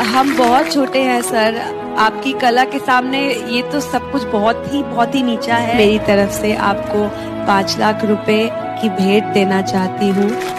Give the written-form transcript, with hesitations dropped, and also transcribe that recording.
हम बहुत छोटे हैं सर, आपकी कला के सामने ये तो सब कुछ बहुत ही नीचा है। मेरी तरफ से आपको 5 लाख रुपए की भेंट देना चाहती हूँ।